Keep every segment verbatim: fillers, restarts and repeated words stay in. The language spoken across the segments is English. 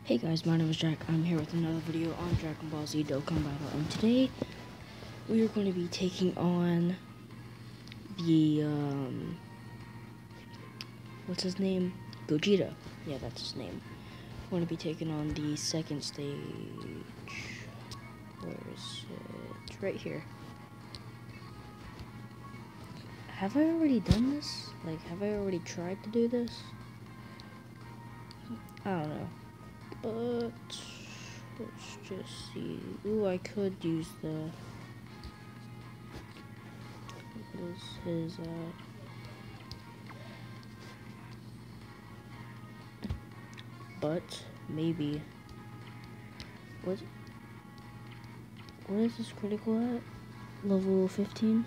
Hey guys, my name is Jack. I'm here with another video on Dragon Ball Z Dokkan Battle, and today we are going to be taking on the, um, what's his name? Gogeta. Yeah, that's his name. We're going to be taking on the second stage. Where is it? It's right here. Have I already done this? Like, have I already tried to do this? I don't know. But let's just see. Ooh, I could use the. What is his? Uh, but maybe. What? What is this critical at? Level fifteen.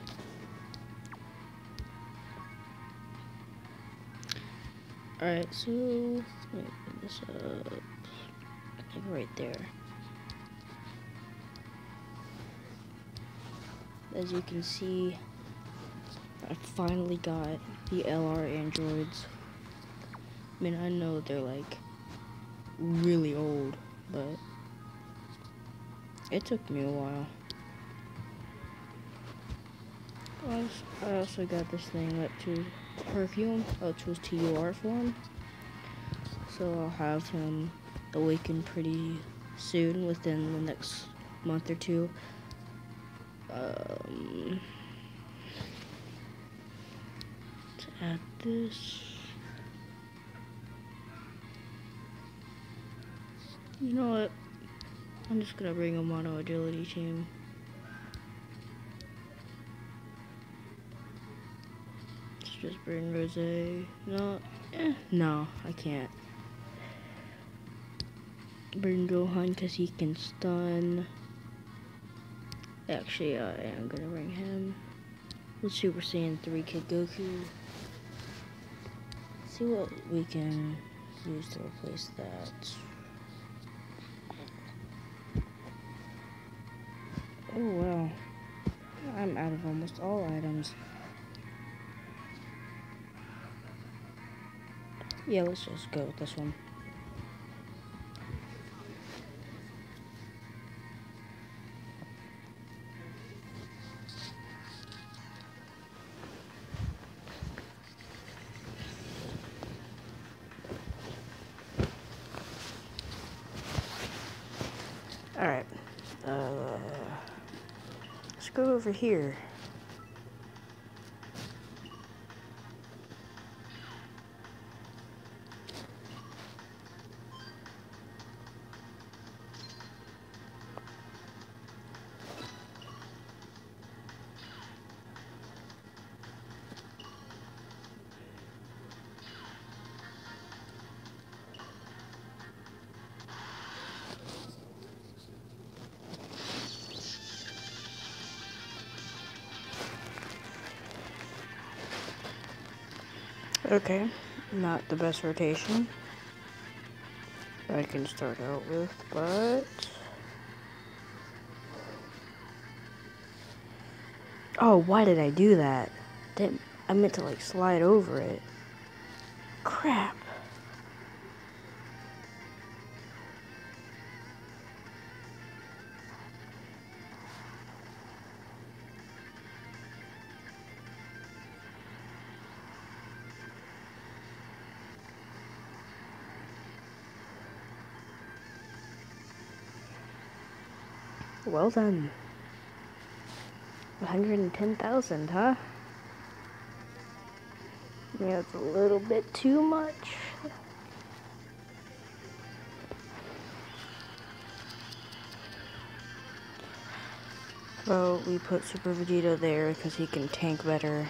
All right, so let me put this up. Like right there. As you can see, I finally got the L R androids. I mean, I know they're like really old, but it took me a while. I also got this thing that choose perfume. I'll choose T U R form. So I'll have him awaken pretty soon, within the next month or two. Um, to add this, you know what? I'm just gonna bring a mono agility team. Let's just bring Rose. No, eh, no, I can't. Bring Gohan because he can stun. Actually, I am gonna bring him. Let's Super Saiyan three Kid Goku. See what we can use to replace that. Oh wow, I'm out of almost all items. Yeah, let's just go with this one. Alright, uh, let's go over here. Okay, not the best rotation I can start out with, but... Oh, why did I do that? Didn't, I meant to like slide over it. Crap. Well done. one hundred ten thousand, huh? Yeah, it's a little bit too much. Well, we put Super Vegeta there because he can tank better.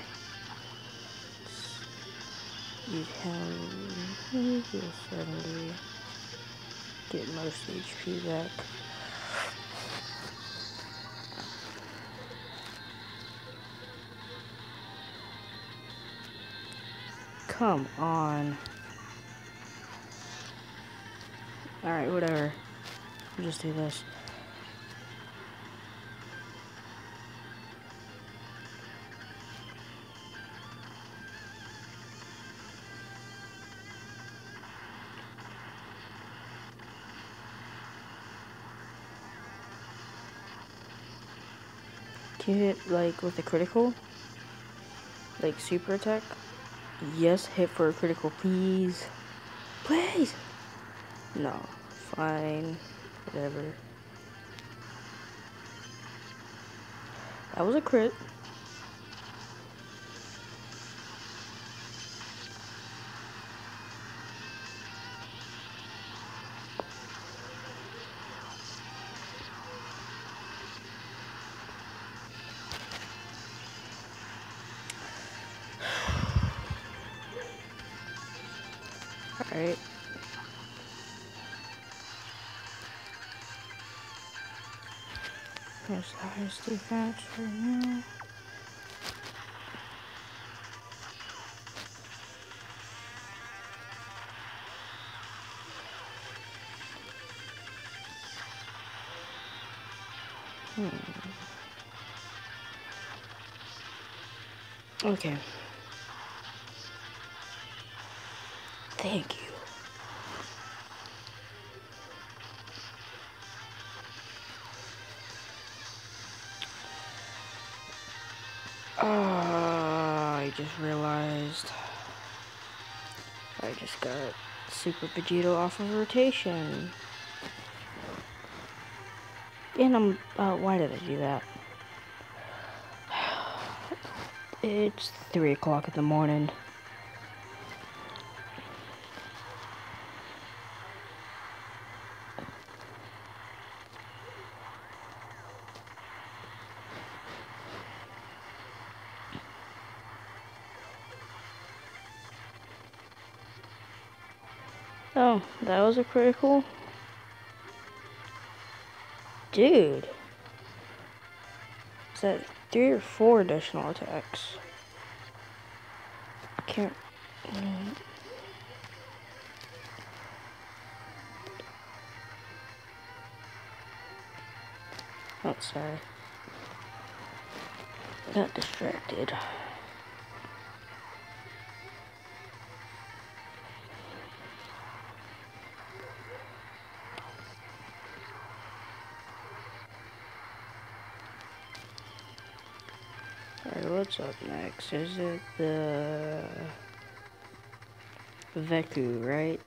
Use him. Use seventy. Get most H P back. Come on. Alright, whatever. We'll just do this. Can you hit, like, with a critical? Like, super attack? Yes, hit for a critical, please. Please! No. Fine. Whatever. That was a crit. Alright. Here's the highest defense right now. Hmm. Okay. Thank you. Oh, I just realized I just got Super Vegito off of rotation. And I'm, uh, why did I do that? It's three o'clock in the morning. Oh, that was a critical? Dude. Is that three or four additional attacks? Can't... Mm. Oh, sorry. Got distracted. Alright, what's up next? Is it the... Veku, right?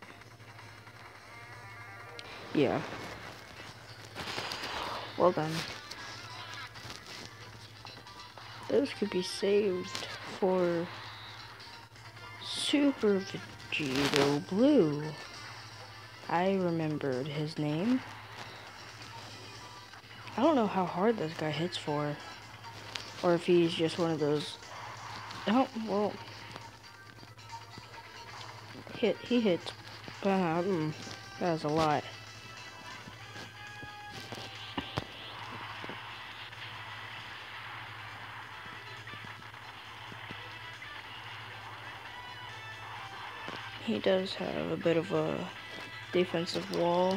Yeah. Well done. Those could be saved for Super Vegito Blue. I remembered his name. I don't know how hard this guy hits for. Or if he's just one of those... Oh, well... Hit, he hits. Uh, mm, that was a lot. He does have a bit of a defensive wall.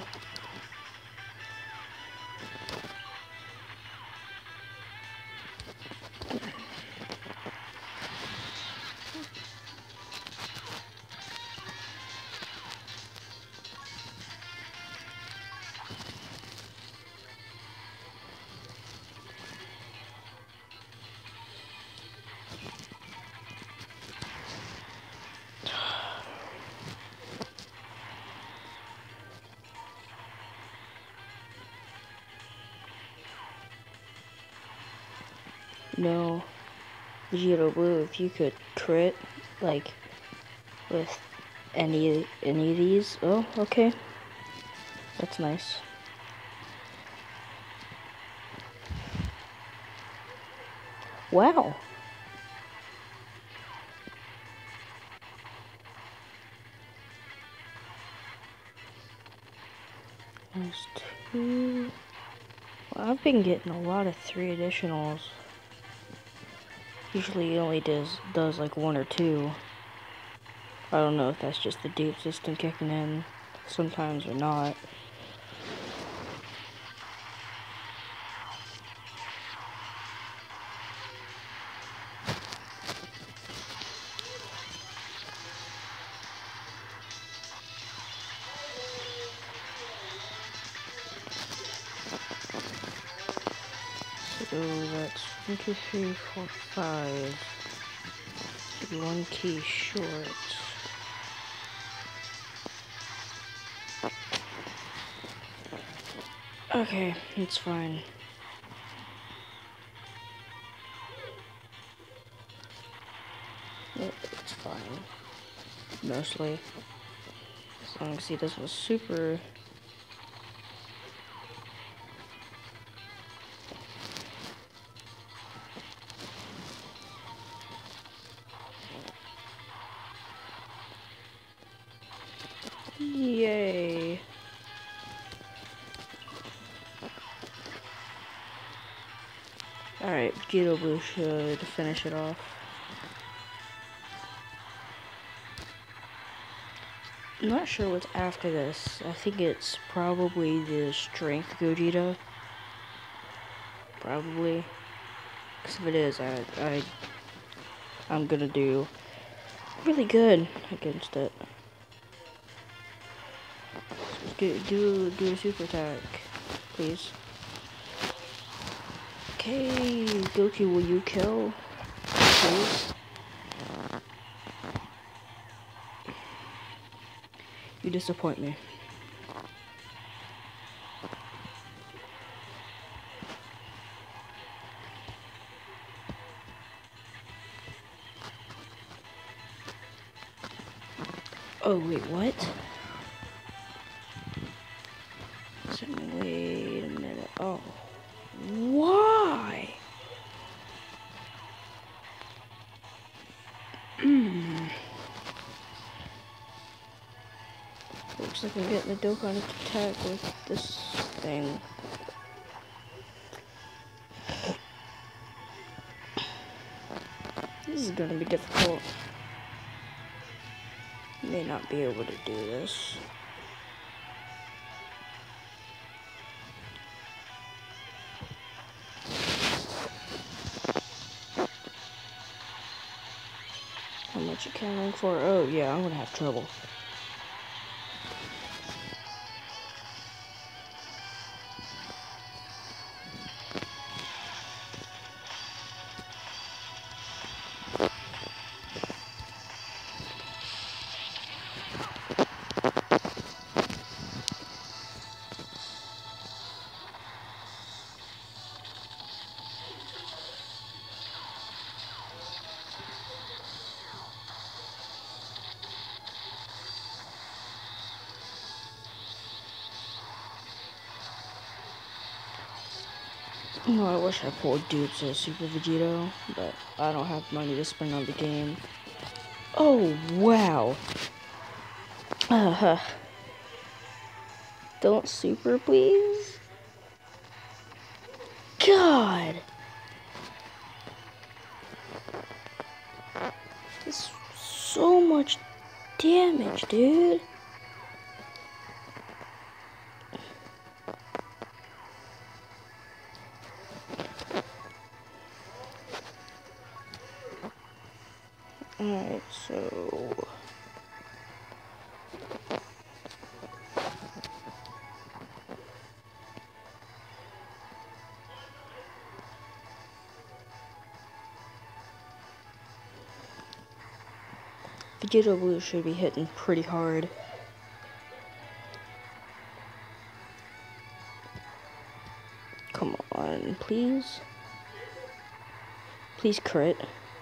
No, Vegito Blue, if you could crit, like, with any, any of these. Oh, okay. That's nice. Wow. There's two. Well, I've been getting a lot of three additionals. Usually he only does, does like one or two. I don't know if that's just the dupe system kicking in sometimes or not. So that's one, two, three, four, five. Should be one key short. Okay, it's fine. Yeah, it's fine. Mostly. As long as he doesn't super. Yay. Alright, Vegeta Blue should finish it off. I'm not sure what's after this. I think it's probably the Strength Gogeta. Probably. Because if it is, I, I, I'm gonna do really good against it. Do, do, do a super attack, please. Okay, Goku, will you kill? Please? You disappoint me. Oh, wait, what? Wait a minute. Oh. Why? Hmm. Looks like I'm getting a Dokkan attack with this thing. This is gonna be difficult. May not be able to do this. How much accounting for? Oh yeah, I'm gonna have trouble. No, I wish I pulled Dupes as Super Vegito, but I don't have money to spend on the game. Oh, wow. Uh, don't super, please? God! That's so much damage, dude. Alright, so... Vegeta Blue should be hitting pretty hard. Come on, please. Please crit.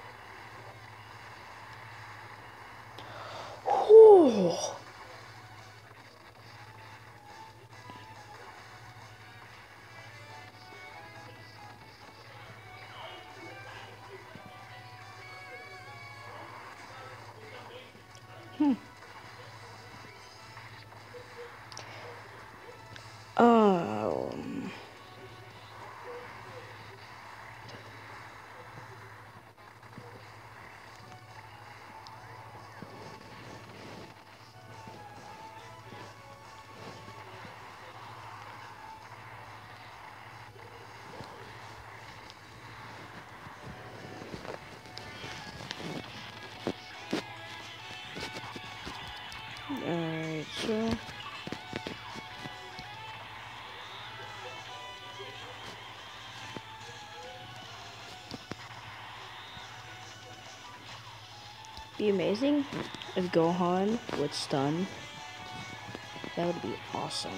Whew. Hmm. Um. Alright, so... be amazing if Gohan would stun. That would be awesome.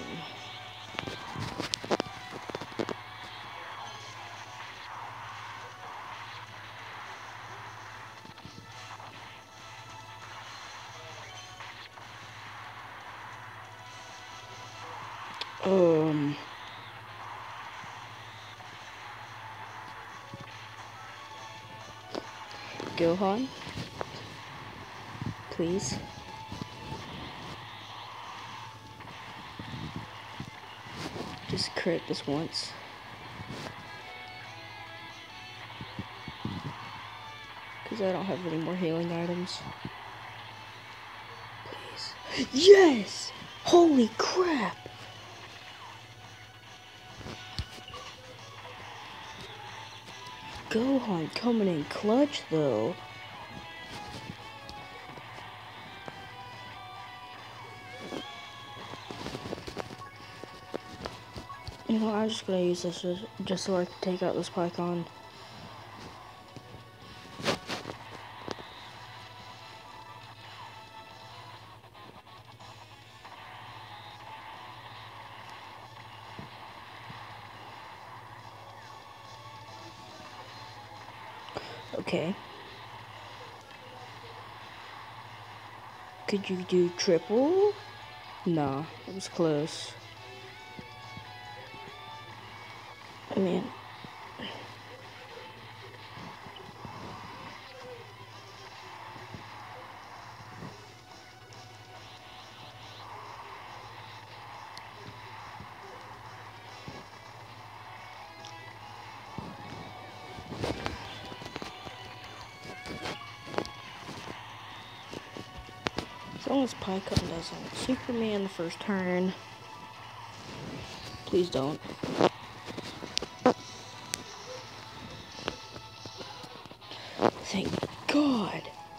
Um... Gohan, please. Just crit this once. Because I don't have any more healing items. Please. Yes! Holy crap! Gohan coming in clutch though. You know, I'm just gonna use this just, just so I can take out this Python. Okay. Could you do triple? Nah, it was close. I mean, as long as Pycon doesn't super me in the first turn. Please don't. Thank God.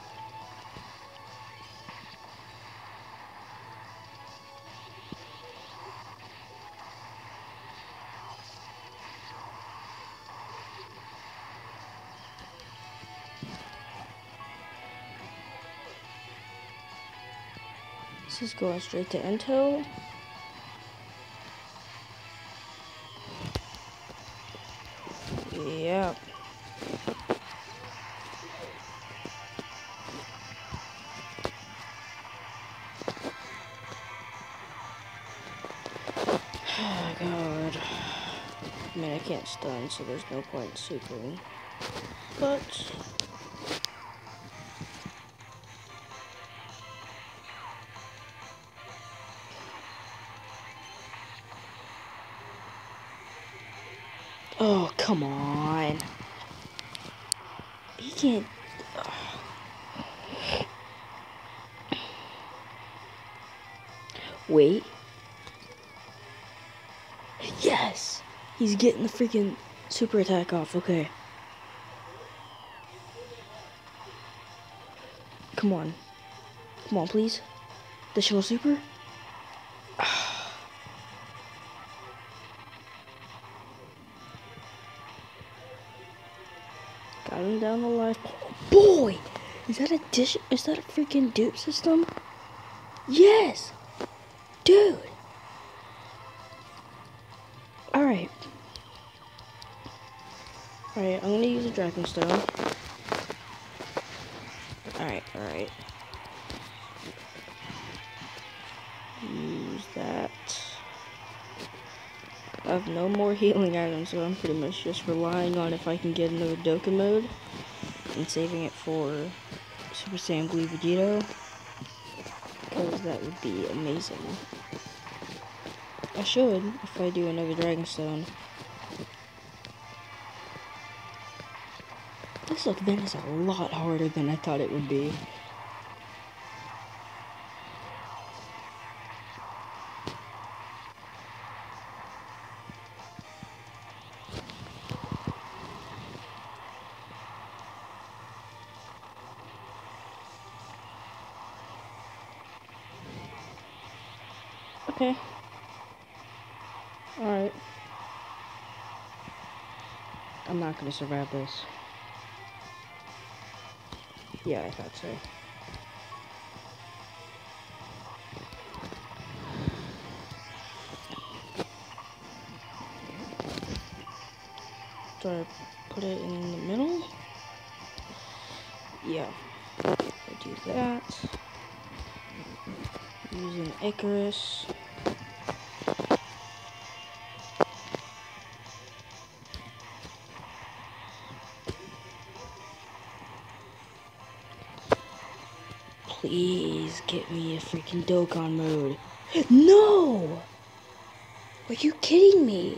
This is going straight to Intel. Yep. Oh God. I mean, I can't stun, so there's no point in supering. But oh, come on. He can't. Wait. Yes! He's getting the freaking super attack off. Okay. Come on. Come on, please. Additional super? Got him down the life. Oh, boy! Is that a dish? Is that a freaking dupe system? Yes! Dude! Alright. Alright, I'm gonna use a Dragon Stone. Alright, alright. Use that. I have no more healing items, so I'm pretty much just relying on if I can get another Dokkan mode and saving it for Super Saiyan Blue Vegito, because that would be amazing. I should if I do another Dragon Stone. This event is a lot harder than I thought it would be. Okay. Alright. I'm not gonna survive this. Yeah, I thought so. Do I put it in the middle? Yeah. I do that. Using Icarus. Please get me a freaking Dokkan mode. No! Are you kidding me?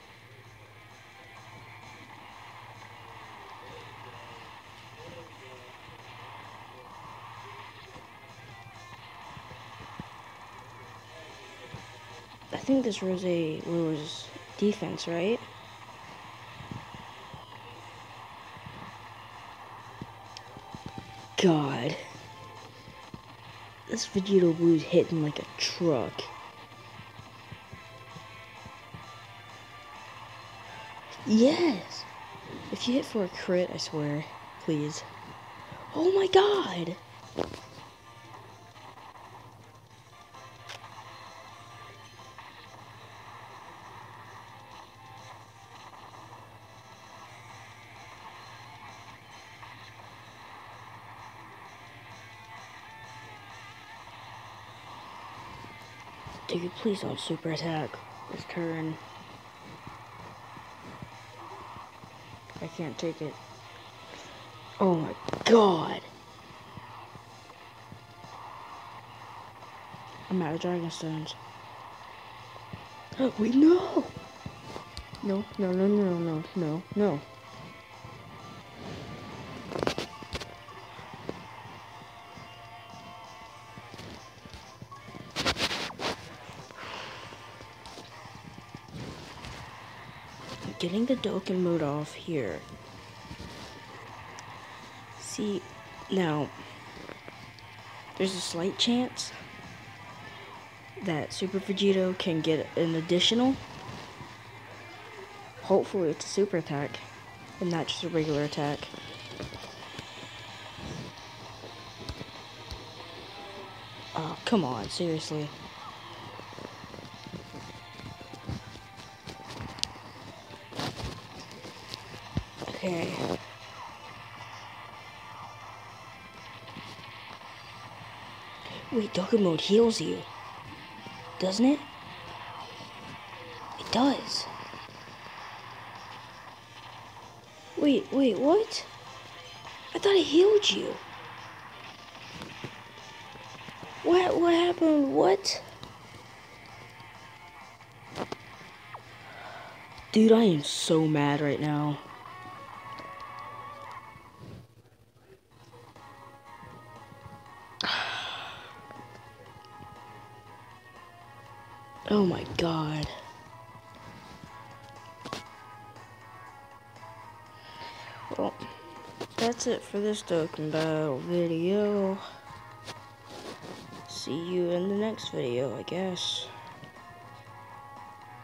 I think this Rose lowers defense, right? God. This Vegito Blue's hitting like a truck. Yes! If you hit for a crit, I swear. Please. Oh my god! Dude, please don't super attack this turn. I can't take it. Oh my god! I'm out of Dragon Stones. Oh, wait, no! No, no, no, no, no, no, no. Getting the Dokkan mode off here. See, now, there's a slight chance that Super Vegito can get an additional. Hopefully it's a super attack and not just a regular attack. Oh, come on, seriously. Okay. Wait, Dokkan mode heals you, doesn't it? It does. Wait, wait, what? I thought it healed you. What, what happened? What? Dude, I am so mad right now. Oh my god. Well, that's it for this Dokkan Battle video. See you in the next video, I guess.